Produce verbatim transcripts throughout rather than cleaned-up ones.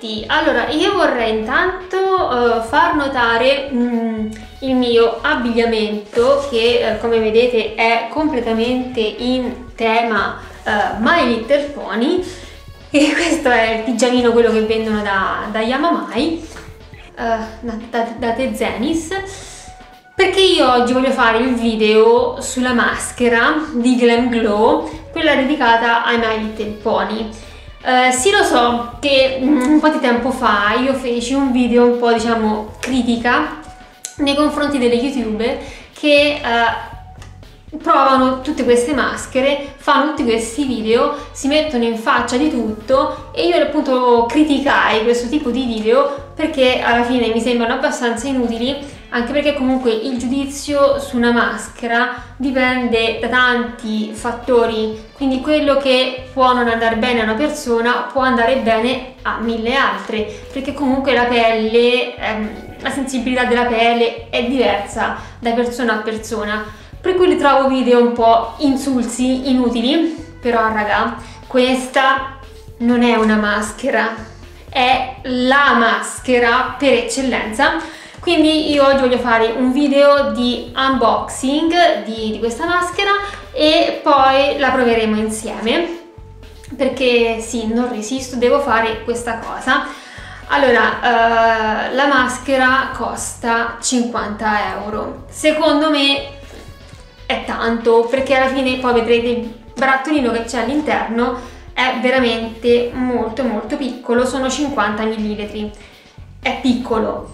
tutti! Allora, io vorrei intanto uh, far notare mm, il mio abbigliamento che, uh, come vedete, è completamente in tema uh, My Little Pony, e questo è il pigiamino, quello che vendono da, da Yamamai, uh, da, da Tezenis, perché io oggi voglio fare il video sulla maschera di Glam Glow, quella dedicata ai My Little Pony. Uh, sì, lo so che um, un po' di tempo fa io feci un video un po', diciamo, critica nei confronti delle youtuber che uh, provano tutte queste maschere, fanno tutti questi video, si mettono in faccia di tutto, e io appunto criticai questo tipo di video perché alla fine mi sembrano abbastanza inutili, anche perché comunque il giudizio su una maschera dipende da tanti fattori, quindi quello che può non andare bene a una persona può andare bene a mille altre, perché comunque la pelle, ehm, la sensibilità della pelle è diversa da persona a persona, per cui li trovo video un po' insulsi, inutili. Però raga, questa non è una maschera, è la maschera per eccellenza. Quindi io oggi voglio fare un video di unboxing di, di questa maschera e poi la proveremo insieme, perché sì, non resisto, devo fare questa cosa. Allora, uh, la maschera costa cinquanta euro, secondo me è tanto, perché alla fine poi vedrete il barattolino che c'è all'interno è veramente molto molto piccolo, sono cinquanta millilitri, è piccolo.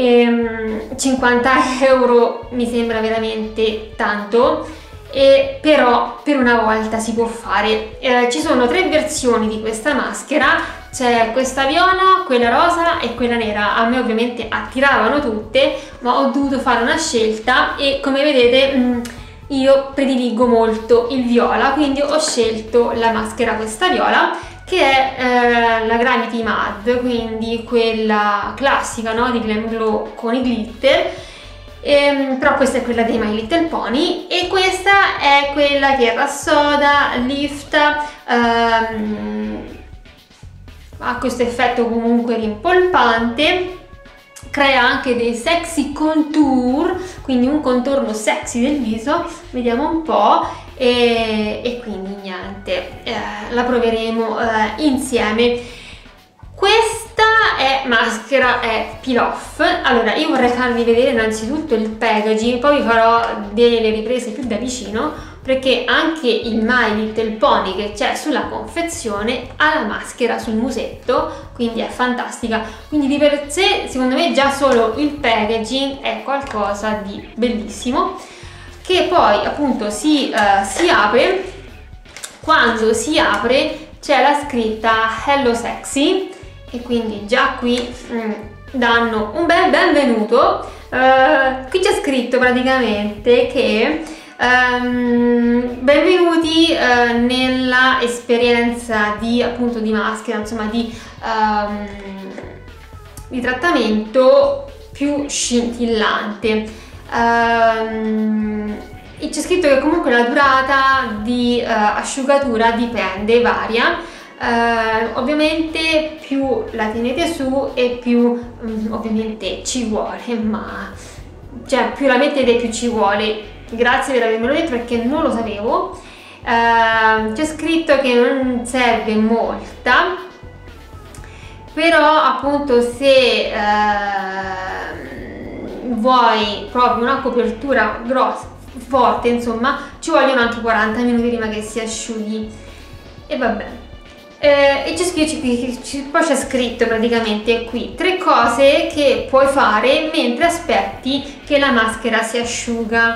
E cinquanta euro mi sembra veramente tanto, e però per una volta si può fare. Eh, ci sono tre versioni di questa maschera, c'è questa viola, quella rosa e quella nera. A me ovviamente attiravano tutte, ma ho dovuto fare una scelta e come vedete mh, io prediligo molto il viola, quindi ho scelto la maschera questa viola, che è eh, la Gravity Mud, quindi quella classica, no, di Glam Glow con i glitter, ehm, però questa è quella dei My Little Pony, e questa è quella che rassoda, lifta, ehm, ha questo effetto comunque rimpolpante, crea anche dei sexy contour, quindi un contorno sexy del viso, vediamo un po'. E, e quindi niente, eh, la proveremo eh, insieme. Questa è maschera, è peel off. Allora, io vorrei farvi vedere innanzitutto il packaging, poi vi farò delle riprese più da vicino, perché anche il My Little Pony che c'è sulla confezione ha la maschera sul musetto, quindi è fantastica. Quindi di per sé, secondo me, già solo il packaging è qualcosa di bellissimo, che poi appunto si, uh, si apre. Quando si apre c'è la scritta Hello Sexy, e quindi già qui mm, danno un bel benvenuto. Uh, qui c'è scritto praticamente che um, benvenuti uh, nella esperienza di appunto di maschera, insomma di, um, di trattamento più scintillante. Um, e c'è scritto che comunque la durata di uh, asciugatura dipende, varia, uh, ovviamente più la tenete su e più um, ovviamente ci vuole, ma cioè più la mettete più ci vuole. Grazie per avermelo detto, perché non lo sapevo. Uh, c'è scritto che non serve molta, però appunto se uh, vuoi proprio una copertura grossa, forte, insomma, ci vogliono anche quaranta minuti prima che si asciughi. E vabbè, eh, e c'è scritto, poi c'è scritto praticamente qui tre cose che puoi fare mentre aspetti che la maschera si asciuga.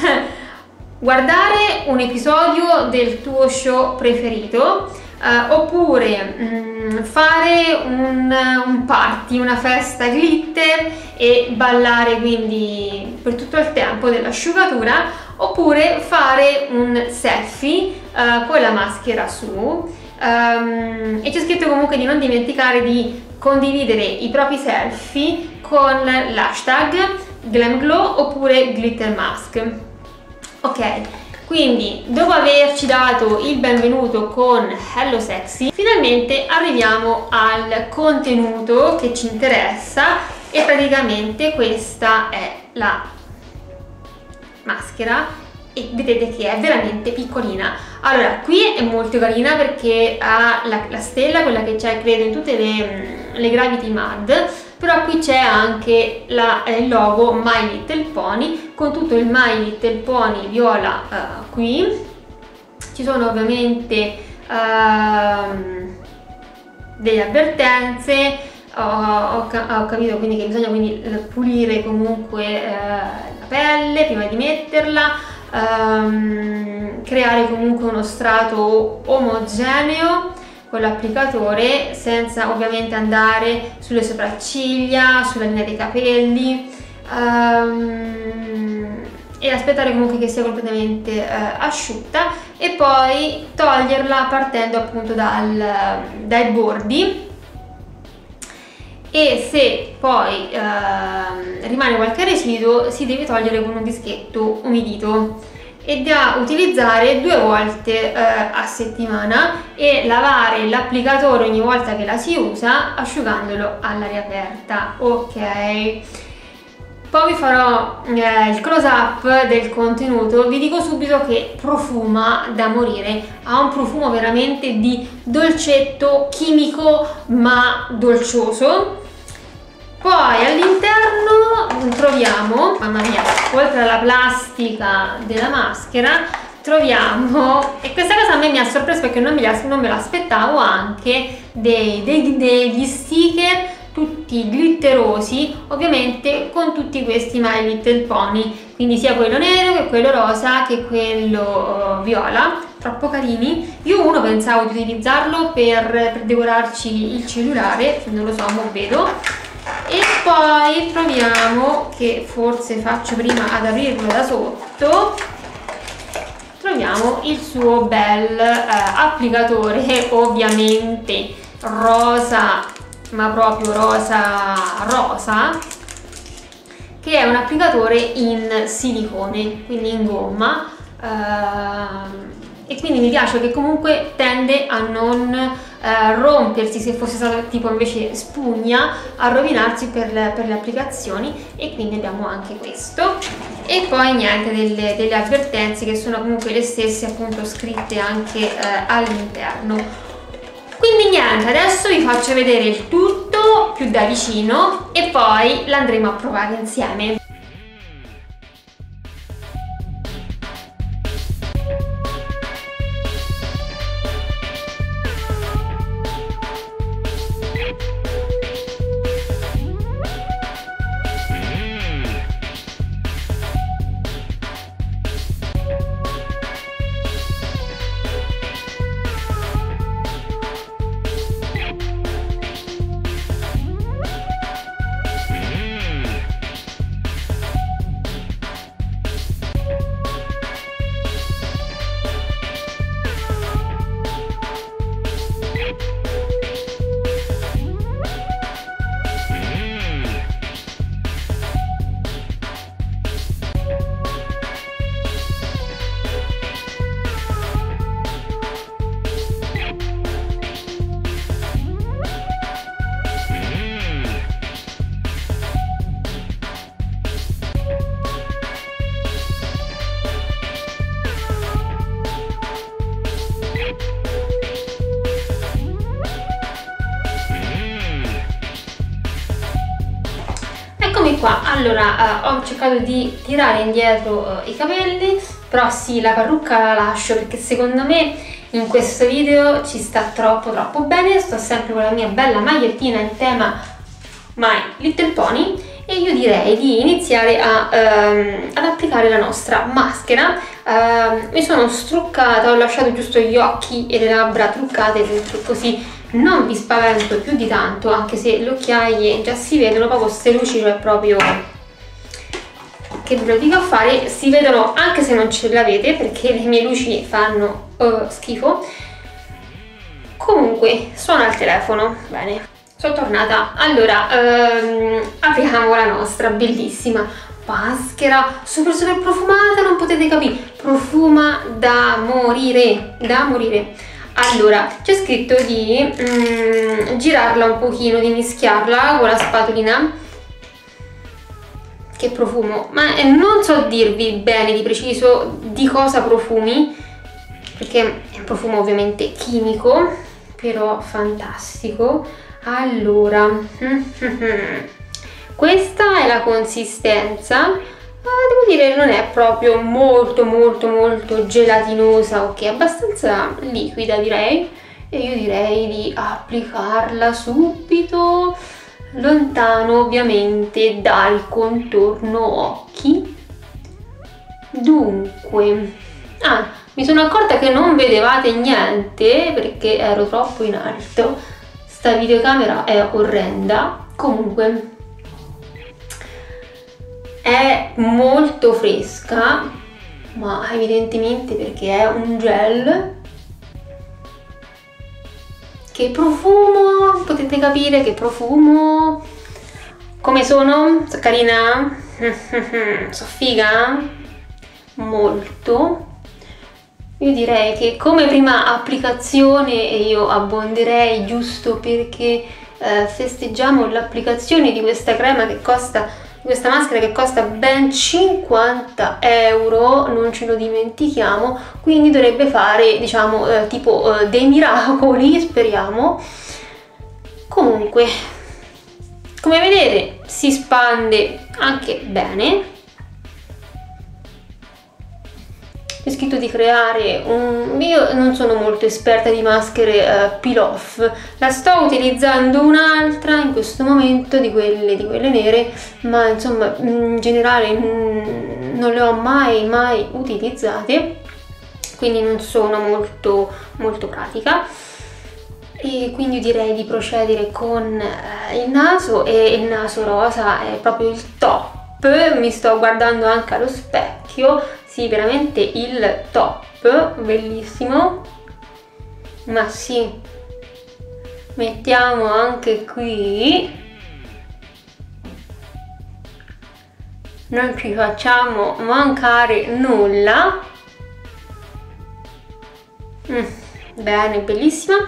Guardare un episodio del tuo show preferito, Uh, oppure um, fare un, un party, una festa glitter e ballare quindi per tutto il tempo dell'asciugatura, oppure fare un selfie uh, con la maschera su. Um, e c'è scritto comunque di non dimenticare di condividere i propri selfie con l'hashtag Glam Glow oppure Glitter Mask. Ok, Quindi, dopo averci dato il benvenuto con Hello Sexy, finalmente arriviamo al contenuto che ci interessa e praticamente questa è la maschera e vedete che è veramente piccolina. Allora, qui è molto carina perché ha la, la stella, quella che c'è credo in tutte le, le Gravity Mud, però qui c'è anche la, il logo My Little Pony con tutto il My Little Pony viola uh, qui. Ci sono ovviamente uh, delle avvertenze, ho, ho, ho capito quindi che bisogna quindi pulire comunque uh, la pelle prima di metterla, um, creare comunque uno strato omogeneo con l'applicatore senza ovviamente andare sulle sopracciglia, sulla linea dei capelli, um, e aspettare comunque che sia completamente uh, asciutta e poi toglierla partendo appunto dal, dai bordi, e se poi uh, rimane qualche residuo si deve togliere con un dischetto umidito e da utilizzare due volte eh, a settimana e lavare l'applicatore ogni volta che la si usa asciugandolo all'aria aperta. Ok, poi vi farò eh, il close up del contenuto. Vi dico subito che profuma da morire, ha un profumo veramente di dolcetto chimico ma dolcioso. Poi all'interno troviamo, mamma mia, oltre alla plastica della maschera, troviamo, e questa cosa a me mi ha sorpreso perché non me, non me l'aspettavo, anche dei, dei, degli sticker tutti glitterosi, ovviamente con tutti questi My Little Pony, quindi sia quello nero che quello rosa che quello uh, viola, troppo carini. Io uno pensavo di utilizzarlo per, per decorarci il cellulare, non lo so, non vedo. E poi troviamo, che forse faccio prima ad aprirlo da sotto, troviamo il suo bel eh, applicatore, ovviamente rosa, ma proprio rosa rosa, che è un applicatore in silicone, quindi in gomma, eh, e quindi mi piace che comunque tende a non Uh, rompersi, se fosse stato tipo invece spugna, a rovinarsi per le, per le applicazioni, e quindi abbiamo anche questo. E poi niente, delle, delle avvertenze che sono comunque le stesse appunto scritte anche uh, all'interno. Quindi niente, adesso vi faccio vedere il tutto più da vicino e poi l'andremo a provare insieme. Qua, allora, uh, ho cercato di tirare indietro uh, i capelli, però sì, la parrucca la lascio perché secondo me in questo video ci sta troppo troppo bene. Sto sempre con la mia bella magliettina in tema My Little Pony e io direi di iniziare a, um, ad applicare la nostra maschera. Uh, mi sono struccata, ho lasciato giusto gli occhi e le labbra truccate, così non vi spavento più di tanto, anche se le occhiaie già si vedono, proprio queste luci, cioè proprio, che ve lo dico a fare, si vedono anche se non ce l'avete perché le mie luci fanno uh, schifo. Comunque suona il telefono, bene, sono tornata. Allora, ehm, apriamo la nostra bellissima maschera super super profumata, non potete capire, profuma da morire, da morire. Allora, c'è scritto di mm, girarla un pochino, di mischiarla con la spatolina. Che profumo, ma eh, non so dirvi bene di preciso di cosa profumi, perché è un profumo ovviamente chimico, però fantastico. Allora, questa è la consistenza, ah, devo dire non è proprio molto molto molto gelatinosa, ok, abbastanza liquida direi, e io direi di applicarla subito, lontano ovviamente dal contorno occhi. Dunque, ah, mi sono accorta che non vedevate niente perché ero troppo in alto, sta videocamera è orrenda. Comunque è molto fresca, ma evidentemente perché è un gel. Che profumo, potete capire che profumo. Come sono? So carina? So figa? Molto. Io direi che come prima applicazione io abbonderei giusto perché eh, festeggiamo l'applicazione di questa crema che costa, questa maschera che costa ben cinquanta euro, non ce lo dimentichiamo, quindi dovrebbe fare, diciamo, eh, tipo eh, dei miracoli, speriamo. Comunque, come vedete, si spande anche bene. È scritto di creare un... io non sono molto esperta di maschere uh, peel off, la sto utilizzando un'altra in questo momento di quelle, di quelle nere, ma insomma in generale mh, non le ho mai mai utilizzate, quindi non sono molto molto pratica, e quindi direi di procedere con uh, il naso, e il naso rosa è proprio il top. Mi sto guardando anche allo specchio, sì, veramente il top, bellissimo. Ma sì, mettiamo anche qui, non ci facciamo mancare nulla. Mm, bene, bellissima.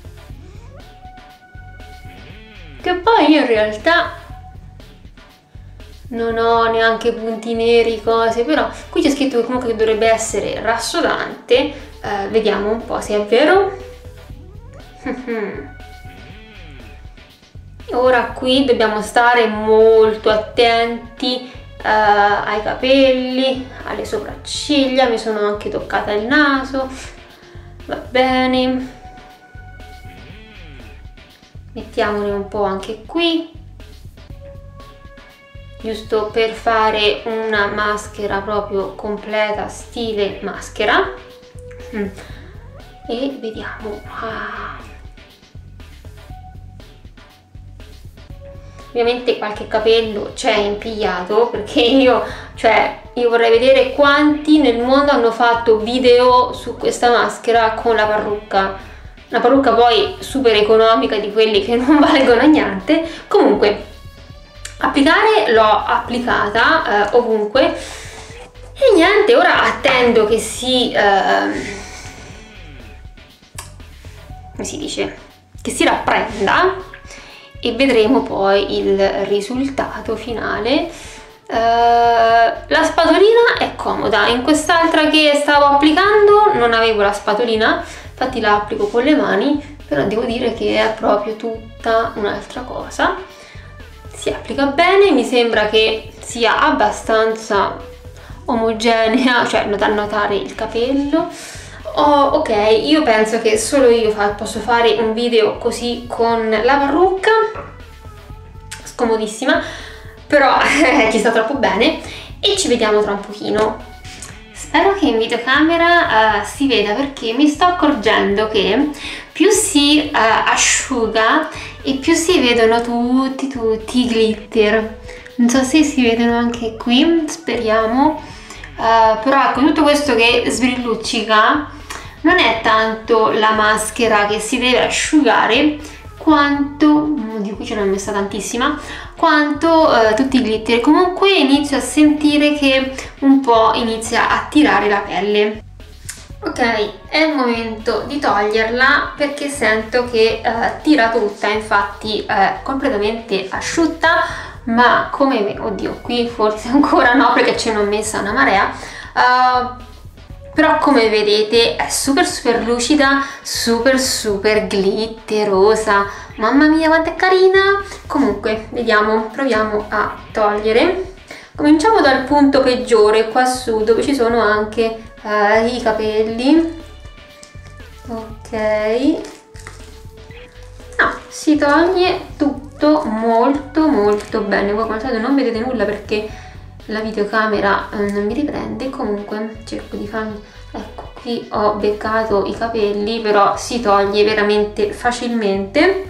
Che poi io in realtà non ho neanche punti neri, cose, però qui c'è scritto che comunque dovrebbe essere rassodante. Eh, vediamo un po' se è vero. Ora qui dobbiamo stare molto attenti eh, ai capelli, alle sopracciglia, mi sono anche toccata il naso, va bene. Mettiamone un po' anche qui, giusto per fare una maschera proprio completa, stile maschera. Mm. E vediamo. Ah. Ovviamente qualche capello c'è impigliato, perché io, cioè, io vorrei vedere quanti nel mondo hanno fatto video su questa maschera con la parrucca. Una parrucca poi super economica, di quelli che non valgono niente. Comunque, applicare l'ho applicata eh, ovunque, e niente, ora attendo che si eh, come si dice, che si rapprenda, e vedremo poi il risultato finale. Uh, la spatolina è comoda, in quest'altra che stavo applicando non avevo la spatolina, infatti la applico con le mani, però devo dire che è proprio tutta un'altra cosa. Si applica bene, mi sembra che sia abbastanza omogenea, cioè da notare il capello. Oh, ok, io penso che solo io fa, posso fare un video così con la parrucca, scomodissima, però ci sta troppo bene, e ci vediamo tra un pochino. Spero che in videocamera uh, si veda, perché mi sto accorgendo che più si uh, asciuga e più si vedono tutti tutti i glitter. Non so se si vedono anche qui, speriamo. Uh, però ecco, tutto questo che sbrilluccica non è tanto la maschera che si deve asciugare, quanto, di cui ce l'ho messa tantissima, quanto eh, tutti i glitter. Comunque inizio a sentire che un po' inizia a tirare la pelle. Ok, è il momento di toglierla perché sento che eh, tira tutta, infatti è completamente asciutta, ma come, oddio, qui forse ancora no perché ce n'ho messa una marea, uh, però come vedete è super super lucida, super super glitterosa, mamma mia quanto è carina. Comunque vediamo, proviamo a togliere. Cominciamo dal punto peggiore, qua su, dove ci sono anche uh, i capelli. Ok, no, si toglie tutto molto molto bene. Voi come al solito non vedete nulla perché la videocamera eh, non mi riprende. Comunque cerco di farmi, ecco, qui ho beccato i capelli, però si toglie veramente facilmente.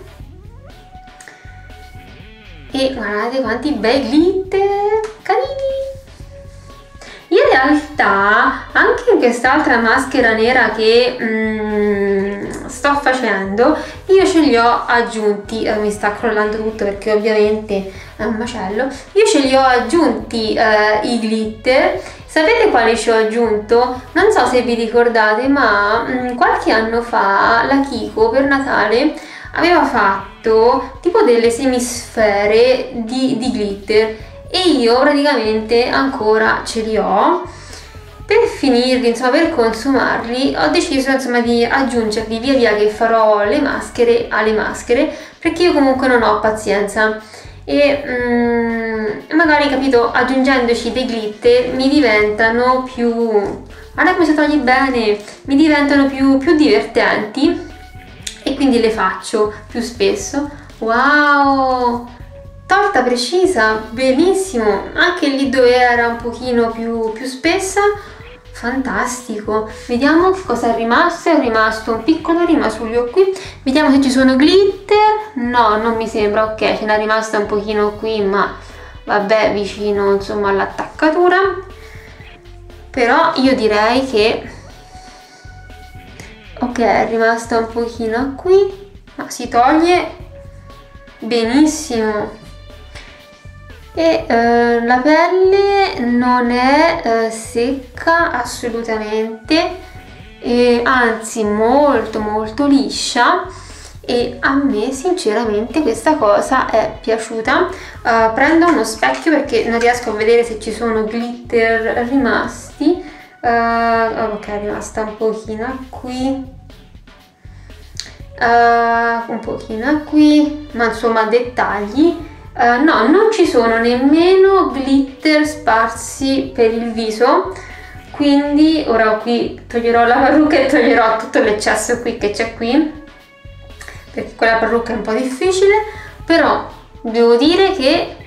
E guardate quanti bei glitter carini. In realtà anche in quest'altra maschera nera che mm, sto facendo io ce li ho aggiunti, eh, mi sta crollando tutto perché ovviamente è un macello. Io ce li ho aggiunti eh, i glitter. Sapete quali ci ho aggiunto? Non so se vi ricordate, ma mm, qualche anno fa la Kiko per Natale aveva fatto tipo delle semisfere di, di glitter e io praticamente ancora ce li ho. Per finirli, insomma, per consumarli, ho deciso insomma di aggiungerli via via che farò le maschere alle maschere, perché io comunque non ho pazienza e mm, magari, capito, aggiungendoci dei glitter mi diventano più, guarda come si toglie bene, mi diventano più, più divertenti e quindi le faccio più spesso. Wow, tolta precisa, benissimo, anche lì dove era un pochino più, più spessa, fantastico. Vediamo cosa è rimasto. È rimasto un piccolo rimasuglio qui, vediamo se ci sono glitter. No, non mi sembra. Ok, ce n'è rimasta un pochino qui, ma vabbè, vicino insomma all'attaccatura. Però io direi che ok, è rimasta un pochino qui, ma si toglie benissimo. E eh, la pelle non è eh, secca assolutamente, e anzi molto molto liscia, e a me sinceramente questa cosa è piaciuta. Uh, prendo uno specchio perché non riesco a vedere se ci sono glitter rimasti. Uh, ok, è rimasta un pochino qui, uh, un pochino qui, ma insomma dettagli. Uh, no, non ci sono nemmeno glitter sparsi per il viso, quindi ora qui toglierò la parrucca e toglierò tutto l'eccesso qui che c'è qui, perché con la parrucca è un po' difficile, però devo dire che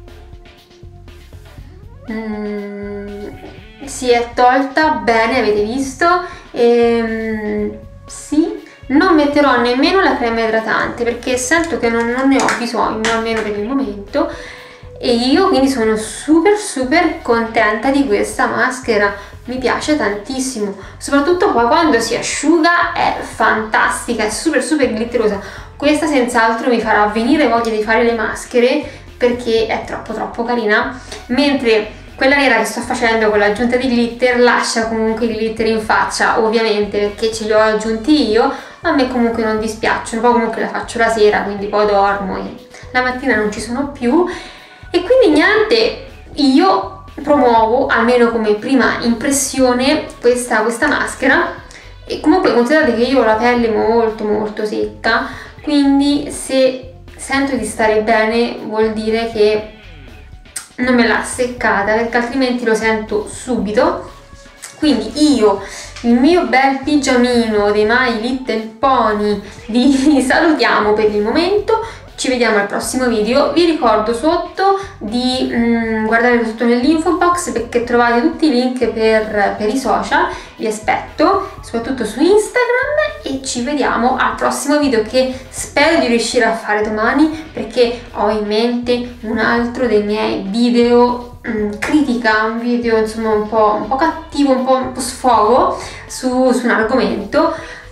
mm, si è tolta bene, avete visto. E, sì, non metterò nemmeno la crema idratante perché sento che non, non ne ho bisogno, almeno per il momento, e io quindi sono super super contenta di questa maschera, mi piace tantissimo, soprattutto poi quando si asciuga è fantastica, è super super glitterosa. Questa senz'altro mi farà venire voglia di fare le maschere perché è troppo troppo carina, mentre quella nera che sto facendo con l'aggiunta di glitter lascia comunque i glitter in faccia, ovviamente perché ce li ho aggiunti io, ma a me comunque non dispiacciono, poi comunque la faccio la sera, quindi poi dormo e la mattina non ci sono più. E quindi niente, io promuovo, almeno come prima impressione, questa, questa maschera. E comunque considerate che io ho la pelle molto molto secca, quindi se sento di stare bene vuol dire che non me l'ha seccata, perché altrimenti lo sento subito. Quindi io, il mio bel pigiamino dei My Little Pony, vi salutiamo per il momento. Ci vediamo al prossimo video. Vi ricordo sotto di mm, guardare sotto nell'info box perché trovate tutti i link per, per i social. Vi aspetto soprattutto su Instagram e ci vediamo al prossimo video, che spero di riuscire a fare domani perché ho in mente un altro dei miei video mm, critica, un video insomma un po', un po' cattivo, un po', un po' sfogo su, su un argomento.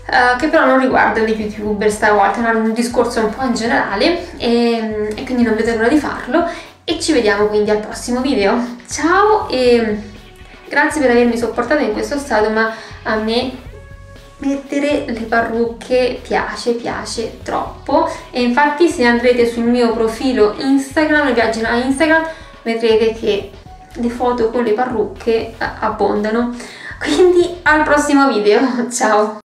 uh, che però non riguarda gli youtuber stavolta, è un discorso un po' in generale e, e quindi non vedo l'ora di farlo e ci vediamo quindi al prossimo video. Ciao e grazie per avermi sopportato in questo stato, ma a me mettere le parrucche piace, piace troppo e infatti se andrete sul mio profilo Instagram, le pagine Instagram, vedrete che le foto con le parrucche abbondano. Quindi al prossimo video, ciao!